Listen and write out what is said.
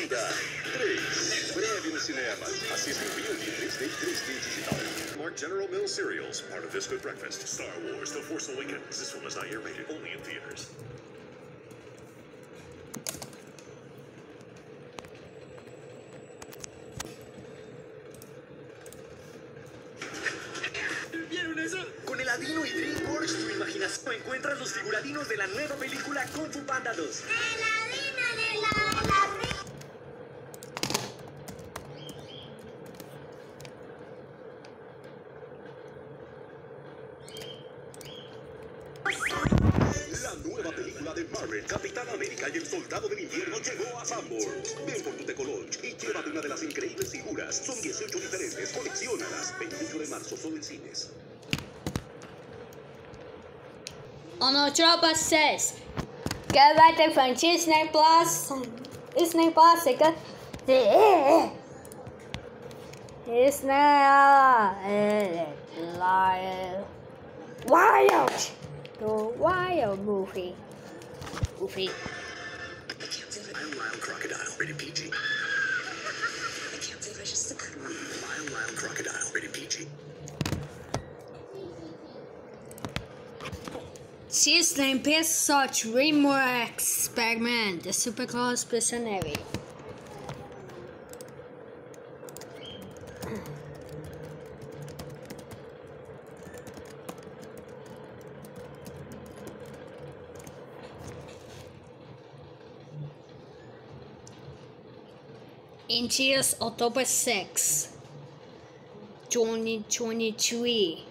Ajuda 3. Breve nos cinemas. Assista o filme 3D 3D digital. Mark General Mills cereals, part of this good breakfast. Star Wars: The Force Awakens. This film is not yet rated, only in theaters. ¿Vieron eso? Con el Adino y DreamWorks, tu imaginación encuentras los figuradinos de la nueva película Kung Fu Panda 2. La nueva película de Marvel, Capitán América y el Soldado del Invierno llegó a Sanborns. Ven por tu tecolonch y llévate una de las increíbles figuras. Son 18 diferentes, colecciónalas. 28 de marzo, solo en cines. On our Tropa says, go back to from Disney Plus. Disney Plus, Disney Wild. The Wild movie. Wild Crocodile, rated PG. I can't believe I just took Wild Crocodile, rated PG. Disney Pixar DreamWorks Pacman, the superghosts personality. In October 6, 2023.